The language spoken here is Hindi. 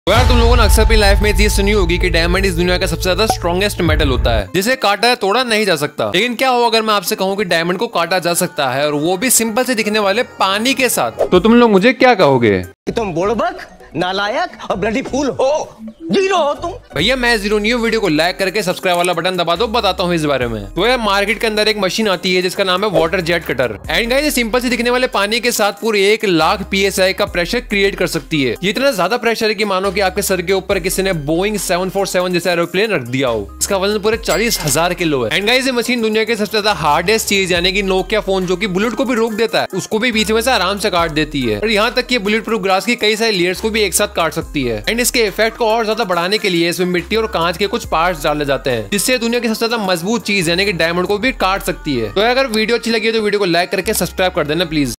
तो यार तुम लोगों ने अक्सर अपनी लाइफ में ये सुनी होगी कि डायमंड इस दुनिया का सबसे ज्यादा स्ट्रॉन्गेस्ट मेटल होता है, जिसे काटा तोड़ा नहीं जा सकता। लेकिन क्या हो अगर मैं आपसे कहूँ कि डायमंड को काटा जा सकता है, और वो भी सिंपल से दिखने वाले पानी के साथ, तो तुम लोग मुझे क्या कहोगे? कि तुम बुड़बक, नालायक और ब्लडी फूल हो, जीरो हो तुम। भैया मैं जीरो नहीं हूँ। वीडियो को लाइक करके सब्सक्राइब वाला बटन दबा दो, बताता हूँ इस बारे में। तो यार मार्केट के अंदर एक मशीन आती है जिसका नाम है water jet cutter. And guys simple से दिखने वाले पानी के साथ पूरे 1 लाख PSI का प्रेशर क्रिएट कर सकती है। ये इतना ज्यादा प्रेशर है कि मानो कि आपके सर के ऊपर किसी ने बोइंग 747 जैसा एरोप्लेन रख दिया हो। इसका वजन पूरे 40,000 किलो है। एंड गाइस ये मशीन दुनिया के सबसे ज्यादा हार्डेस्ट चीज यानी कि नोकिया फोन, जो कि बुलेट को भी रोक देता है, उसको भी बीच में से आराम से काट देती है। और यहाँ तक कि बुलेट प्रूफ ग्लास की कई सारी लेयर्स को भी एक साथ काट सकती है। एंड इसके इफेक्ट को और ज्यादा बढ़ाने के लिए इसमें मिट्टी और कांच के कुछ पार्ट्स डाले जाते हैं, जिससे दुनिया की सबसे ज्यादा मजबूत चीज यानी कि डायमंड को भी काट सकती है। तो अगर वीडियो अच्छी लगी है तो वीडियो को लाइक करके सब्सक्राइब कर देना प्लीज।